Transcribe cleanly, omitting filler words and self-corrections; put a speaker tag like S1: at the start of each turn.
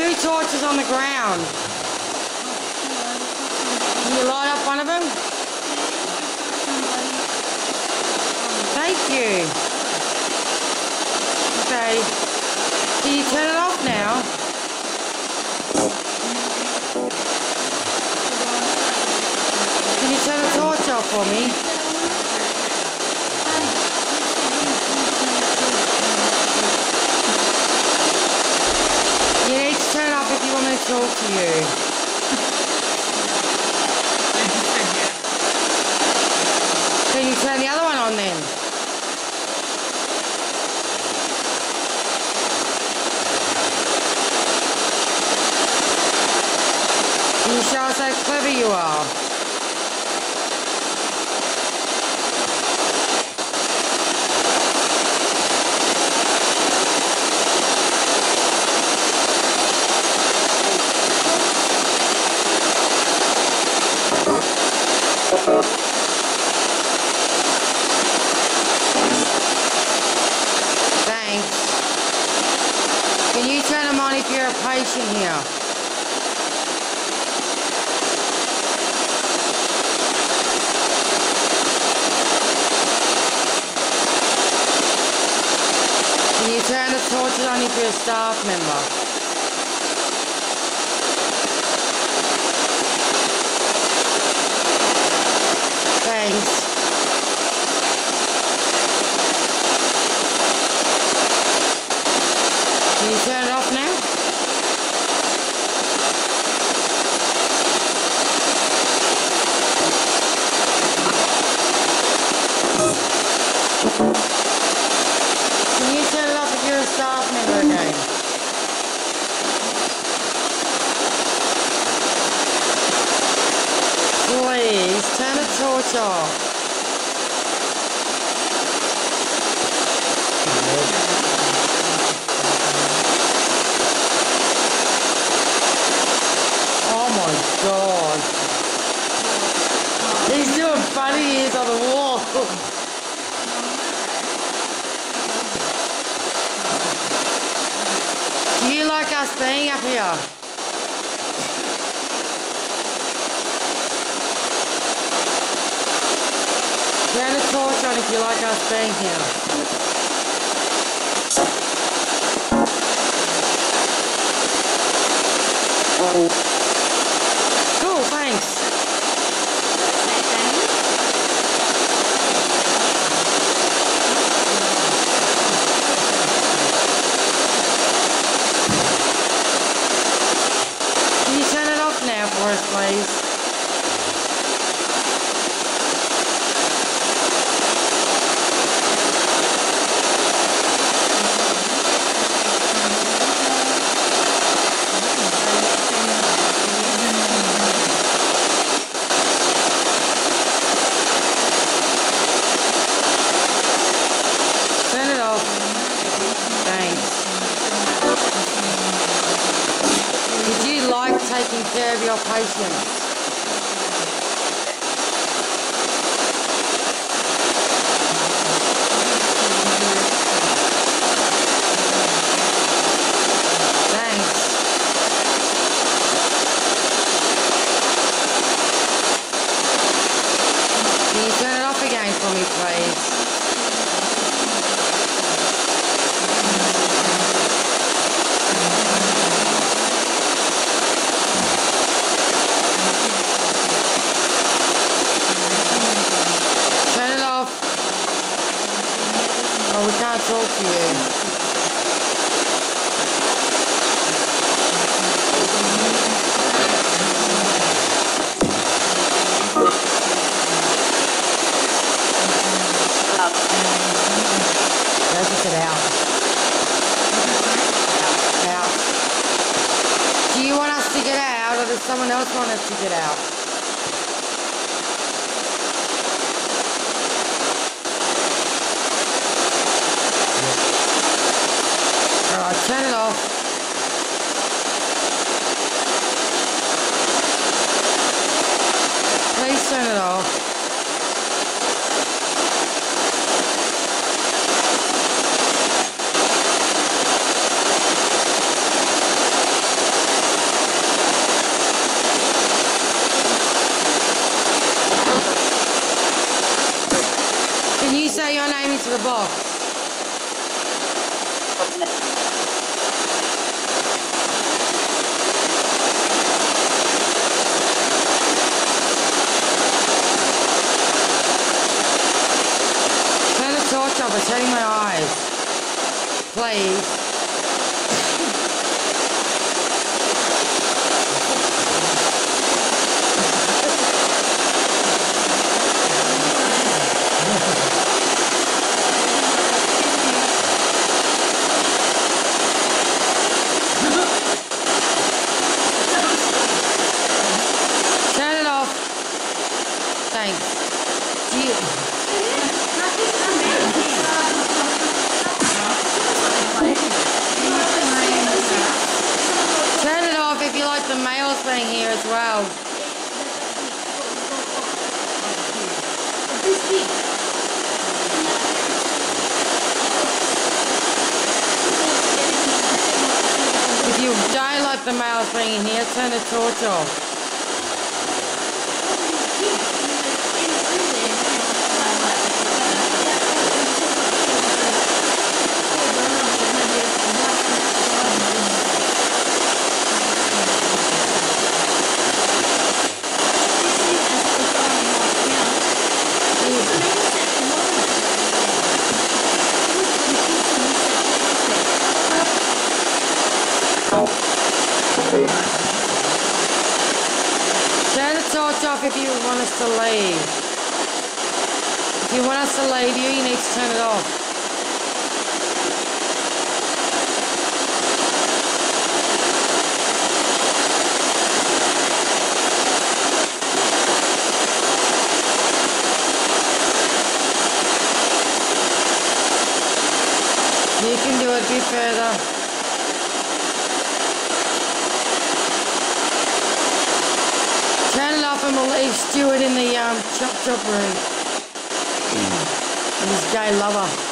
S1: two torches on the ground. Can you light up one of them? Thank you. Okay. Can you turn it off now? Can you turn the torch off for me? You need to turn it off if you want me to talk to you. Can you turn the other one on then? Can you show us how clever you are? Thanks. Can you turn them on if you're a patient here? Can you turn the torches on if you're a staff member? Thanks. Can you turn it off now? Can you turn it off if you're a staff member again? Please, turn the torch off. Oh my God. He's doing funny ears on the wall. Do you like us being up here? Turn the torch on if you like us being here. Cool, thanks. Can you turn it off now for us, please? Turn it off. Thanks. Would you like taking care of your patients? Thanks. Can you turn it off again for me, please? Turn it off. Oh, we can't talk to you. That's just it out. Out. Do you want us to get out, or does someone else want us to get out? Alright, turn it off. Please turn it off. Please. Turn it off. Thanks. Turn it off if you like the males being here as well. If you don't like the males being here, turn the torch off. Turn the torch off if you want us to leave. If you want us to leave you need to turn it off. You can do it a bit further. Turn it off and we'll leave Stuart in the chop room. And his gay lover.